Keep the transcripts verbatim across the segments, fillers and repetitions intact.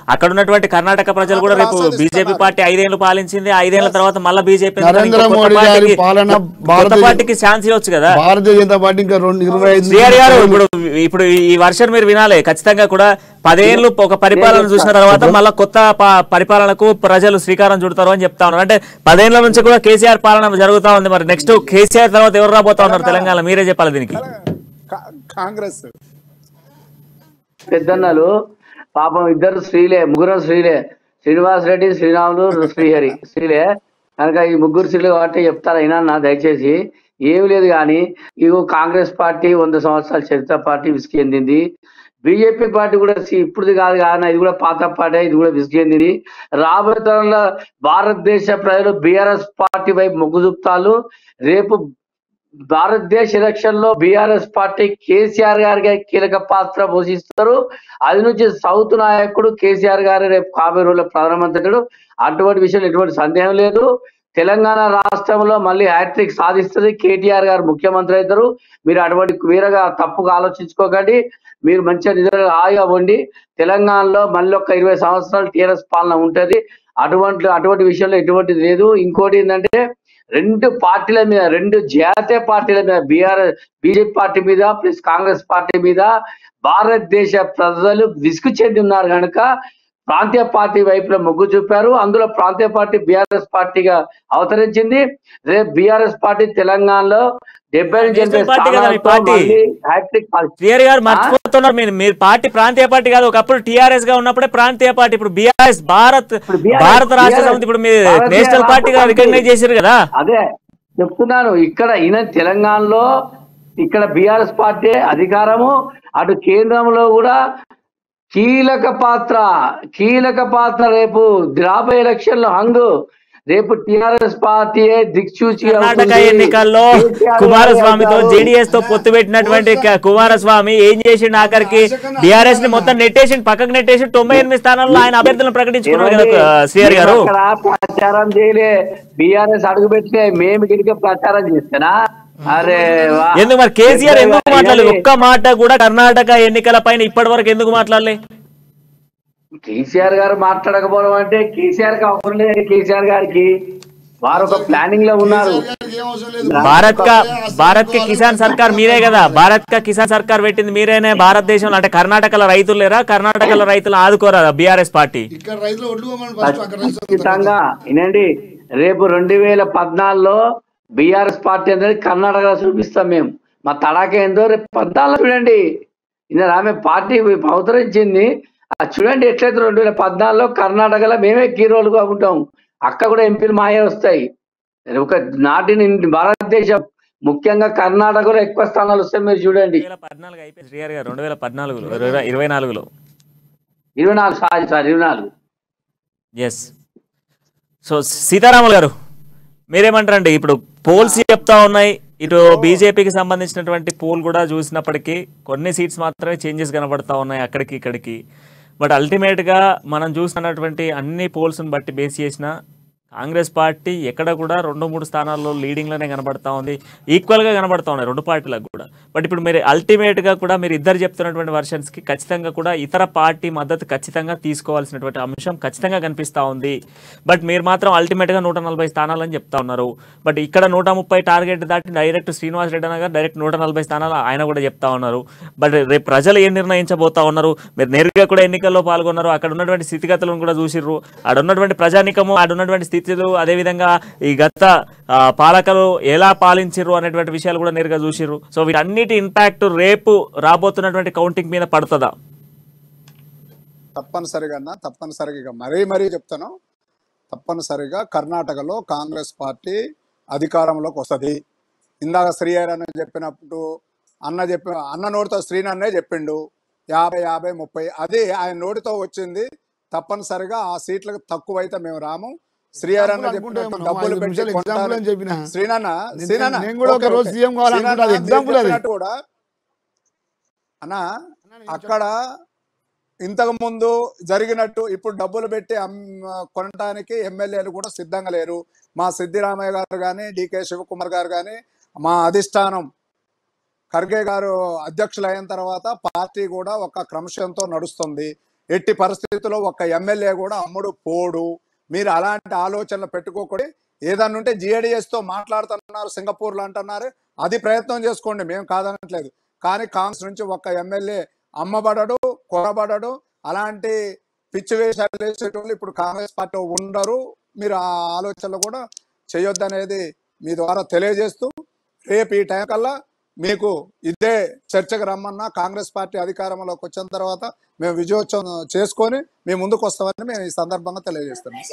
అక్కడ ఉన్నటువంటి కర్ణాటక ప్రజలు కూడా రేపు బీజేపీ పార్టీ ఐదేళ్లు పాలించింది, ఐదేళ్ల తర్వాత మళ్ళీ బీజేపీ కొత్త పార్టీకి ఛాన్స్ ఇవ్వచ్చు కదా. భారతీయ జనతా పార్టీ ఇంకా రెండు ఇరవై ఐదు శ్రీహరి గారు ఇప్పుడు ఇప్పుడు ఈ వర్షన్ మీరు వినాలి ఖచ్చితంగా కూడా. పదేళ్లు ఒక పరిపాలన చూసిన తర్వాత మళ్ళీ కొత్త పరిపాలనకు ప్రజలు శ్రీకారం చుడతారు అని చెప్తా ఉన్నారు. అంటే పదేళ్ల నుంచి కూడా కేసీఆర్ పాలన జరుగుతా ఉంది. మరి నెక్స్ట్ కేసీఆర్ తర్వాత ఎవరు రాబోతా ఉన్నారు తెలంగాణ, మీరే చెప్పాలి దీనికి. కాంగ్రెస్ పెద్దన్నలు పాపం ఇద్దరు స్త్రీలే, ముగ్గురు స్త్రీలే, శ్రీనివాస్ రెడ్డి, శ్రీరాములు, శ్రీహరి స్త్రీలే కనుక ఈ ముగ్గురు స్త్రీలు కాబట్టి చెప్తారా అయినా దయచేసి. ఏమి లేదు కానీ ఇగో కాంగ్రెస్ పార్టీ వంద సంవత్సరాల చరిత్ర పార్టీ విసిగి చెందింది. బీజేపీ పార్టీ కూడా ఇప్పుడుది కాదు కానీ ఇది కూడా పాత పార్టీ, ఇది కూడా విసిగి చెందింది. రాబోయే తరంలో భారతదేశ ప్రజలు బీఆర్ఎస్ పార్టీ వైపు మొగ్గు చూపుతారు. రేపు భారతదేశ ఎలక్షన్ లో బీఆర్ఎస్ పార్టీ కేసీఆర్ గారికి కీలక పాత్ర పోషిస్తారు. అది నుంచి సౌత్ నాయకుడు కేసీఆర్ గారు రేపు కాబోయే రోజుల్లో ప్రధానమంత్రుడు. అటువంటి విషయంలో ఎటువంటి సందేహం లేదు. తెలంగాణ రాష్ట్రంలో మళ్ళీ హ్యాట్రిక్ సాధిస్తుంది, కేటీఆర్ గారు ముఖ్యమంత్రి అవుతారు. మీరు అటువంటి వీరగా తప్పుగా ఆలోచించుకోకండి. మీరు మంచిగా నిజంగా హాయిగా ఉండి తెలంగాణలో మళ్ళీ ఒక ఇరవై సంవత్సరాలు టీఆర్ఎస్ పాలన ఉంటుంది. అటువంటి అటువంటి విషయంలో ఎటువంటిది లేదు. ఇంకోటి ఏంటంటే రెండు పార్టీల మీద, రెండు జాతీయ పార్టీల మీద, బీఆర్ఎస్ బీజేపీ పార్టీ మీద ప్లస్ కాంగ్రెస్ పార్టీ మీద భారతదేశ ప్రజలు విసుగు చెంది ఉన్నారు కనుక ప్రాంతీయ పార్టీ వైపులో మొగ్గు చూపారు. అందులో ప్రాంతీయ పార్టీ బీఆర్ఎస్ పార్టీగా అవతరించింది. రేపు బీఆర్ఎస్ పార్టీ తెలంగాణలో డెబ్బై నుంచి మర్చిపోతున్నారు మీరు. పార్టీ ప్రాంతీయ పార్టీ కాదు, ఒకప్పుడు టీఆర్ఎస్ గా ఉన్నప్పుడే ప్రాంతీయ పార్టీ. ఇప్పుడు బీఆర్ఎస్ భారత్ భారత రాష్ట్ర సమితి ఇప్పుడు మీరు నేషనల్ పార్టీగా రికగ్నైజ్ చేశారు కదా. అదే చెప్తున్నాను. ఇక్కడ ఈయన తెలంగాణలో ఇక్కడ బీఆర్ఎస్ పార్టీ అధికారము, అటు కేంద్రంలో కూడా కీలక పాత్ర కీలక పాత్ర రేపు రాబోయే ఎలక్షన్ లో హంగు రేపు టిఆర్ఎస్ పార్టీ దిక్సూచి. కర్ణాటక ఎన్నికల్లో కుమారస్వామితో జేడీఎస్ తో పొత్తు పెట్టినటువంటి కుమారస్వామి ఏం చేసిండు, ఆఖరికి బీఆర్ఎస్ ని మొత్తం నెట్టేసి పక్కకు నెట్టేసి తొంభై ఎనిమిది స్థానాల్లో ఆయన అభ్యర్థులను ప్రకటించుకున్నారు కదా శ్రీహరి గారు. ప్రచారం చేయలే, బీఆర్ఎస్ అడుగు పెట్టిన మేము గిడికి ప్రచారం చేస్తేనా? అరే ఎందుకు మరి కేసీఆర్ ఎందుకు మాట్లాడలేదు ఒక్క మాట కూడా కర్ణాటక ఎన్నికల పైన ఇప్పటి వరకు ఎందుకు మాట్లాడలే? కేసీఆర్ గారు మాట్లాడకపోవడం అంటే కేసీఆర్ కి అవసరం లేదు. కేసీఆర్ గారికి వారు ఒక ప్లానింగ్ లో ఉన్నారు. భారత్ కా భారత్ కి కిసాన్ సర్కార్ మీరే కదా, భారత్ కా కిసాన్ సర్కార్ పెట్టింది మీరేనే భారతదేశంలో. అంటే కర్ణాటకలో రైతులు లేరా? కర్ణాటకలో రైతులు ఆదుకోరా బీఆర్ఎస్ పార్టీ? ఖచ్చితంగా వినండి, రేపు రెండు వేల పద్నాలుగులో బీఆర్ఎస్ పార్టీ అనేది కర్ణాటకలో చూపిస్తాం మేము. మా తడాక ఏందో రేపు పద్నాలుగు చూడండి. ఇది ఆమె పార్టీ అవతరించింది, అది చూడండి ఎట్లయితే రెండు వేల పద్నాలుగులో కర్ణాటకలో మేమే కీరోలుగా ఉంటాం. అక్కడ కూడా ఎంపీలు మాయే వస్తాయి. ఒక నాటిని భారతదేశం ముఖ్యంగా కర్ణాటకలో ఎక్కువ స్థానాలు వస్తాయి. మీరు చూడండి పద్నాలుగు అయిపోయింది శ్రీహరి గారు, రెండు వేల పద్నాలుగులో ఇరవై నాలుగులో ఇరవై నాలుగు సారీ సార్ ఇరవై నాలుగు ఎస్. సో సీతారాములు గారు మీరేమంటారండి? ఇప్పుడు పోల్స్ చెప్తా ఉన్నాయి, ఇటు బీజేపీకి సంబంధించినటువంటి పోల్ కూడా చూసినప్పటికీ కొన్ని సీట్స్ మాత్రమే చేంజెస్ కనబడతా ఉన్నాయి అక్కడికి ఇక్కడికి. బట్ అల్టిమేట్గా మనం చూసినటువంటి అన్ని పోల్స్ని బట్టి బేస్ చేసిన కాంగ్రెస్ పార్టీ ఎక్కడ కూడా రెండు మూడు స్థానాల్లో లీడింగ్లోనే కనబడతా ఉంది, ఈక్వల్గా కనబడతా ఉన్నాయి రెండు పార్టీలకు కూడా. బట్ ఇప్పుడు మీరు అల్టిమేట్గా కూడా మీరు ఇద్దరు చెప్తున్నటువంటి వర్షన్స్కి ఖచ్చితంగా కూడా ఇతర పార్టీ మద్దతు ఖచ్చితంగా తీసుకోవాల్సినటువంటి అంశం ఖచ్చితంగా కనిపిస్తూ ఉంది. బట్ మీరు మాత్రం అల్టిమేట్గా నూట నలభై స్థానాలని చెప్తా ఉన్నారు. బట్ ఇక్కడ నూట ముప్పై టార్గెట్ దాటి డైరెక్ట్ శ్రీనివాస్ రెడ్డి గారు డైరెక్ట్ నూట నలభై స్థానాలు ఆయన కూడా చెప్తా ఉన్నారు. బట్ రేపు ప్రజలు ఏం నిర్ణయించబోతా ఉన్నారు? మీరు నేరుగా కూడా ఎన్నికల్లో పాల్గొన్నారు, అక్కడ ఉన్నటువంటి స్థితిగతులను కూడా చూసిర్రు, ఆడ ఉన్నటువంటి ప్రజానికము ఆడ ఉన్నటువంటి స్థితి అదేవిధంగా ఈ గత పాలకులు ఎలా పాలించారు అనేటువంటి విషయాలు కూడా నేరుగా చూసిర్రు. సో వీటన్నిటి ఇంపాక్ట్ రేపు రాబోతున్నటువంటి కౌంటింగ్ మీద పడుతుందా? తప్పనిసరిగా అన్న తప్పనిసరిగా మరీ మరీ చెప్తాను, తప్పనిసరిగా కర్ణాటకలో కాంగ్రెస్ పార్టీ అధికారంలోకి వస్తుంది. ఇందాక శ్రీహరి అని చెప్పినప్పుడు అన్న చెప్పి అన్న నోటితో శ్రీనన్నే చెప్పిండు యాభై యాభై ముప్పై, అది ఆయన నోటితో వచ్చింది. తప్పనిసరిగా ఆ సీట్లకు తక్కువైతే మేము రాము. శ్రీహరి అన్న చెప్పినట్టు డబ్బులు పెట్టి శ్రీనన్న కూడా అన్న అక్కడ ఇంతకు ముందు జరిగినట్టు ఇప్పుడు డబ్బులు పెట్టి కొనడానికి ఎమ్మెల్యేలు కూడా సిద్ధంగా లేరు. మా సిద్దిరామయ్య గారు కానీ డికే శివకుమార్ గారు కానీ మా అధిష్టానం ఖర్గే గారు అధ్యక్షులు అయిన తర్వాత పార్టీ కూడా ఒక క్రమశంతో నడుస్తుంది. ఎట్టి పరిస్థితుల్లో ఒక్క ఎమ్మెల్యే కూడా అమ్ముడు పోడు. మీరు అలాంటి ఆలోచనలు పెట్టుకోకూడదు. ఏదన్నా ఉంటే జిఏడిఎస్ తో మాట్లాడుతున్నారు, సింగపూర్లో అంటున్నారు, అది ప్రయత్నం చేసుకోండి, మేము కాదనట్లేదు. కానీ కాంగ్రెస్ నుంచి ఒక్క ఎమ్మెల్యే అమ్మబడడు, కొరబడడు. అలాంటి పిచ్చి వేషాలు వేసేటోళ్ళు ఇప్పుడు కాంగ్రెస్ పార్టీ ఉండరు. మీరు ఆ ఆలోచనలు కూడా చేయొద్దనేది మీ ద్వారా తెలియజేస్తూ, రేపు ఈ టైం కల్లా మీకు ఇదే చర్చకు రమ్మన్నా కాంగ్రెస్ పార్టీ అధికారంలోకి వచ్చిన తర్వాత మేము విజయోత్సవం చేసుకొని మేము ముందుకు వస్తామని మేము ఈ సందర్భంగా తెలియజేస్తున్నాం.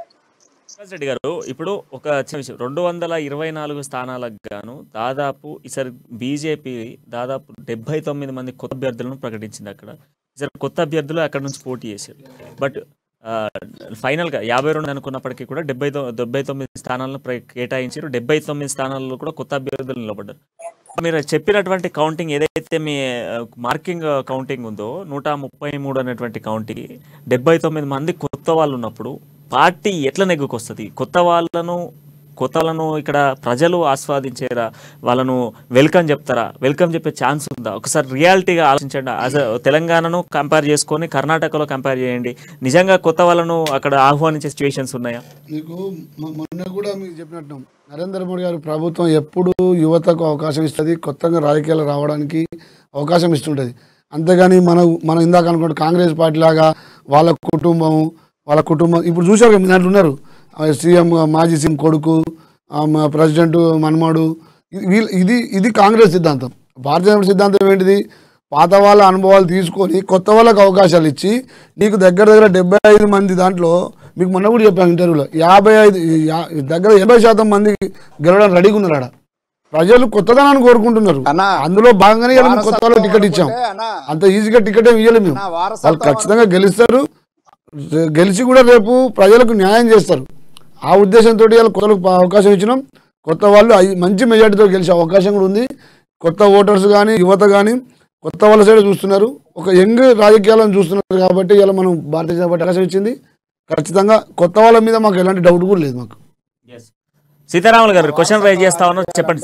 రెడ్డి గారు, ఇప్పుడు ఒక చిన్న విషయం, రెండు వందల ఇరవై నాలుగు స్థానాలకు గాను దాదాపు ఈసారి బీజేపీ దాదాపు డెబ్బై తొమ్మిది మంది కొత్త అభ్యర్థులను ప్రకటించింది. అక్కడ ఈసారి కొత్త అభ్యర్థులు అక్కడ నుంచి పోటీ చేశారు. బట్ ఫైనల్గా యాభై రెండు అనుకున్నప్పటికీ కూడా డెబ్బై డెబ్బై తొమ్మిది స్థానాలను కేటాయించారు. డెబ్బై తొమ్మిది స్థానాల్లో కూడా కొత్త అభ్యర్థులు నిలబడ్డారు. మీరు చెప్పినటువంటి కౌంటింగ్ ఏదైతే మీ మార్కింగ్ కౌంటింగ్ ఉందో నూట ముప్పై మూడు అనేటువంటి కౌంటింగ్ డెబ్బై తొమ్మిది మంది కొత్త వాళ్ళు ఉన్నప్పుడు పార్టీ ఎట్లా నెగ్గుకొస్తుంది? కొత్త వాళ్ళను కొత్త వాళ్ళను ఇక్కడ ప్రజలు ఆస్వాదించేరా? వాళ్ళను వెల్కమ్ చెప్తారా? వెల్కమ్ చెప్పే ఛాన్స్ ఉందా? ఒకసారి రియాలిటీగా ఆలోచించండి. అసలు తెలంగాణను కంపేర్ చేసుకొని కర్ణాటకలో కంపేర్ చేయండి. నిజంగా కొత్త వాళ్ళను అక్కడ ఆహ్వానించే సిచ్యువేషన్స్ ఉన్నాయా? మీకు మొన్న కూడా మీకు చెప్పినట్టు నరేంద్ర మోడీ గారు ప్రభుత్వం ఎప్పుడు యువతకు అవకాశం ఇస్తుంది, కొత్తగా రాజకీయాలు రావడానికి అవకాశం ఇస్తుంటుంది. అంతేగాని మనం మనం ఇందాక అనుకుంటే కాంగ్రెస్ పార్టీ లాగా వాళ్ళ కుటుంబం వాళ్ళ కుటుంబం ఇప్పుడు చూసారు మీ దాంట్లో ఉన్నారు, సీఎం మాజీ సీఎం కొడుకు, ప్రెసిడెంట్ మనమడు, వీళ్ళు ఇది ఇది కాంగ్రెస్ సిద్ధాంతం. భారతీయ జనతా సిద్ధాంతం ఏంటిది? పాత వాళ్ళ అనుభవాలు తీసుకొని కొత్త వాళ్ళకు అవకాశాలు ఇచ్చి, నీకు దగ్గర దగ్గర డెబ్బై ఐదు మంది దాంట్లో మీకు మొన్న కూడా చెప్పాను ఇంటర్వ్యూలో, యాభై ఐదు దగ్గర ఎనభై శాతం మంది గెలవడం రెడీగా ఉన్నారు. ఆడ ప్రజలు కొత్తదనాన్ని కోరుకుంటున్నారు. అందులో భాగంగానే కొత్త వాళ్ళకి టికెట్ ఇచ్చాం. అంత ఈజీగా టికెట్ ఏమి ఇవ్వలేము మేము. వాళ్ళు ఖచ్చితంగా గెలుస్తారు, గెలిచి కూడా రేపు ప్రజలకు న్యాయం చేస్తారు. ఆ ఉద్దేశంతో కొత్తలకు అవకాశం ఇచ్చినాం. కొత్త వాళ్ళు మంచి మెజార్టీతో గెలిచే అవకాశం కూడా ఉంది. కొత్త ఓటర్స్ కానీ యువత కానీ కొత్త వాళ్ళ సైడ్ చూస్తున్నారు, ఒక యంగ్ రాజకీయాలను చూస్తున్నారు. కాబట్టి ఇలా మనం భారతీయ జనతా పార్టీ అవకాశం ఇచ్చింది. ఖచ్చితంగా కొత్త వాళ్ళ మీద మాకు ఎలాంటి డౌట్ కూడా లేదు. మాకు సీతారాములు గారు క్వశ్చన్ రైజ్ చేస్తా ఉన్నారు, చెప్పండి.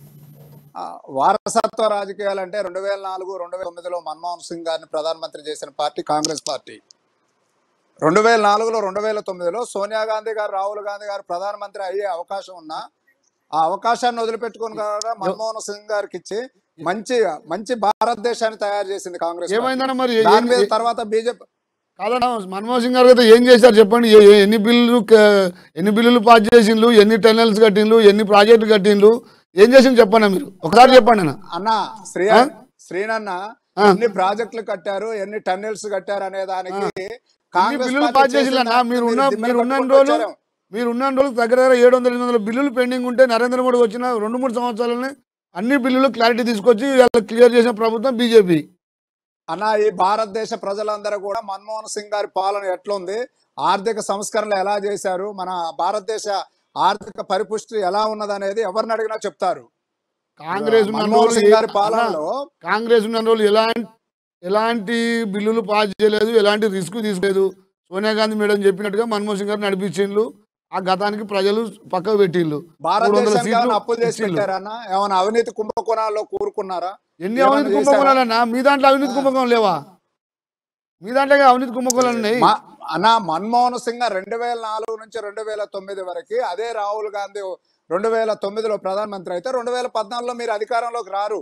వారసత్వ రాజకీయాలు అంటే రెండు వేల నాలుగు రెండు వేల తొమ్మిదిలో మన్మోహన్ సింగ్ గారిని ప్రధానమంత్రి చేసిన పార్టీ కాంగ్రెస్ పార్టీ. రెండు వేల నాలుగులో రెండు వేల తొమ్మిదిలో సోనియా గాంధీ గారు రాహుల్ గాంధీ గారు ప్రధానమంత్రి అయ్యే అవకాశం ఉన్నా ఆ అవకాశాన్ని వదిలిపెట్టుకుని కూడా మన్మోహన్ సింగ్ గారికి ఇచ్చి మంచి మంచి భారతదేశాన్ని తయారు చేసింది కాంగ్రెస్. ఏమైందన్నా మరి దాని మీద తర్వాత బీజేపీ కాదన్నా మన్మోహన్ సింగ్ గారు అయితే ఏం చేశారు చెప్పండి? ఎన్ని బిల్లులు ఎన్ని బిల్లులు పాస్ చేసిండ్రు, ఎన్ని టన్నెల్స్ కట్టిండ్రు, ఎన్ని ప్రాజెక్టులు కట్టిండ్రు, ఏం చేసిండు చెప్పండి మీరు ఒకసారి చెప్పండి అన్న. అన్న శ్రీ శ్రీనన్న ఎన్ని ప్రాజెక్టులు కట్టారు, ఎన్ని టన్నెల్స్ కట్టారు అనే దానికి బిల్లులు పాస్ చేసిండ్రన్నా. మీరు ఉన్న మీరు ఉన్న రోజులు మీరు ఉన్న రోజులు దగ్గర దగ్గర ఏడు వందల ఎనిమిది వందల బిల్లులు పెండింగ్ ఉంటే నరేంద్ర మోడీ వచ్చిన రెండు మూడు సంవత్సరాలనే అన్ని బిల్లులు క్లారిటీ తీసుకొచ్చి క్లియర్ చేసిన ప్రభుత్వం బీజేపీ. అన్న ఈ భారతదేశ ప్రజలందరూ కూడా మన్మోహన్ సింగ్ గారి పాలన ఎట్లుంది, ఆర్థిక సంస్కరణలు ఎలా చేశారు, మన భారతదేశ ఆర్థిక పరిపుష్టి ఎలా ఉన్నది అనేది ఎవరిని అడిగినా చెప్తారు. కాంగ్రెస్ మన్మోహన్ సింగ్ గారి పాలనలో కాంగ్రెస్ ఉన్న రోజులు ఎలాంటి ఎలాంటి బిల్లులు పాస్ చేయలేదు, ఎలాంటి రిస్క్ తీసుకోలేదు. సోనియా గాంధీ మేడం చెప్పినట్టుగా మన్మోహన్ సింగ్ గారు నడిపించిండ్రు. ఆ గతానికి ప్రజలు పక్కకు పెట్టిండ్రు. భారతదేశానికి అప్పులు చేసి పెట్టారన్నా? ఏమైనా అవినీతి కుంభకోణాల్లో కూరుకున్నారా? ఎన్ని అవినీతి కుంభకోణాలన్నా? మీ దాంట్లో అవినీతి కుంభకోణం లేవా? మీ దాంట్లో అవినీతి కుంభకోణాలు ఉన్నాయి అన్న. మన్మోహన్ సింగ్ రెండు వేల నాలుగు నుంచి రెండు వేల తొమ్మిది వరకు, అదే రాహుల్ గాంధీ రెండు వేల తొమ్మిదిలో ప్రధానమంత్రి అయితే రెండు వేల పద్నాలుగులో మీరు అధికారంలోకి రారు.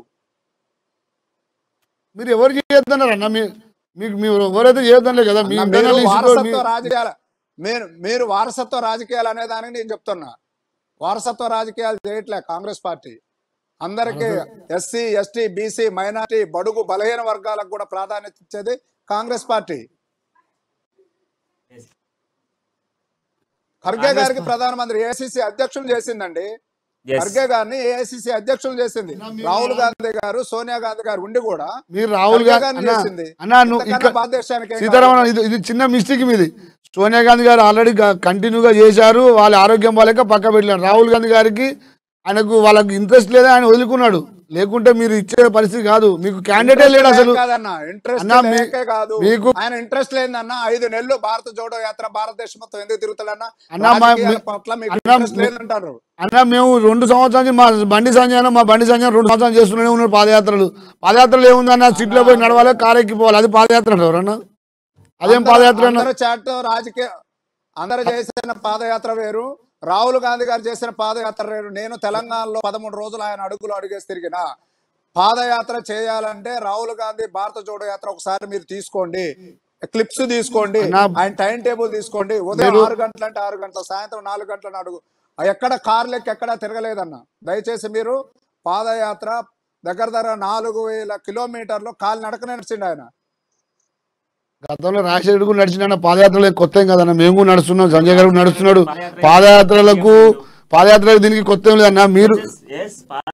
మీరు ఎవరు చేద్దన్నారన్న? మీకు మీరు ఎవరైతే చేయొద్దనలే కదా. మీ వారసత్వ రాజకీయాలు మీరు మీరు వారసత్వ రాజకీయాలు అనే దానికి నేను చెప్తున్నా. వారసత్వ రాజకీయాలు చేయట్లే కాంగ్రెస్ పార్టీ. అందరికీ ఎస్సీ ఎస్టీ బీసీ మైనార్టీ బడుగు బలహీన వర్గాలకు కూడా ప్రాధాన్యత ఇచ్చేది కాంగ్రెస్ పార్టీ. ఖర్గే గారికి ప్రధానమంత్రి ఏఐసిసి అధ్యక్షులు చేసిందండి. ఖర్గే గారిని ఏఐసిసి అధ్యక్షులు చేసింది. రాహుల్ గాంధీ గారు సోనియా గాంధీ గారు ఉండి కూడా మీరు రాహుల్ గాంధీ చేసింది. సీతారామన్ ఇది చిన్న మిస్టేక్ మీది. సోనియా గాంధీ గారు ఆల్రెడీ కంటిన్యూగా చేశారు. వాళ్ళ ఆరోగ్యం బాలేక పక్క పెట్టారు. రాహుల్ గాంధీ గారికి ఆయనకు వాళ్ళకి ఇంట్రెస్ట్ లేదా, ఆయన వదులుకున్నాడు. లేకుంటే మీరు ఇచ్చే పరిస్థితి కాదు. మీకు క్యాండిడేట్ లేడు అసలు. మీకు ఆయన ఇంట్రెస్ట్ లేదన్న. ఐదు నెలలు భారత జోడో యాత్ర భారతదేశం మొత్తం ఎందుకు తిరుగుతాడన్నా? అన్న మేము రెండు సంవత్సరాలు మా బండి సంజయ్ మా బండి సంజయ్ రెండు సంవత్సరాలు చేస్తూనే ఉన్నాడు పాదయాత్రలు. పాదయాత్రలు ఏముందన్న? సీట్లో పోయి నడవాలి, కారు ఎక్కిపోవాలి, అది పాదయాత్ర అంటారు అన్న. అదేం పాదయాత్ర అన్న? అందరూ చాట్ రాజకీయ అందరూ చేసిన పాదయాత్ర వేరు, రాహుల్ గాంధీ గారు చేసిన పాదయాత్ర వేరు. నేను తెలంగాణలో పదమూడు రోజులు ఆయన అడుగులు అడుగేసి తిరిగిన. పాదయాత్ర చేయాలంటే రాహుల్ గాంధీ భారత జోడో యాత్ర ఒకసారి మీరు తీసుకోండి, క్లిప్స్ తీసుకోండి, ఆయన టైం టేబుల్ తీసుకోండి. ఉదయం ఆరు గంటలు అంటే ఆరు గంటల, సాయంత్రం నాలుగు గంటల అడుగు ఎక్కడ కార్లెక్కి ఎక్కడ తిరగలేదన్న. దయచేసి మీరు పాదయాత్ర దగ్గర దగ్గర నాలుగు వేల కిలోమీటర్లు కాలు నడకనే నడిచిండు ఆయన. గతంలో రాజశేఖర్ కూడా నడిచిన పాదయాత్రలు కొత్త ఏం కదన్న, మేము కూడా నడుస్తున్నాం, సంజయ్ గారు నడుస్తున్నాడు పాదయాత్రలకు. పాదయాత్రలకు దీనికి కొత్త ఏం లేదన్న. మీరు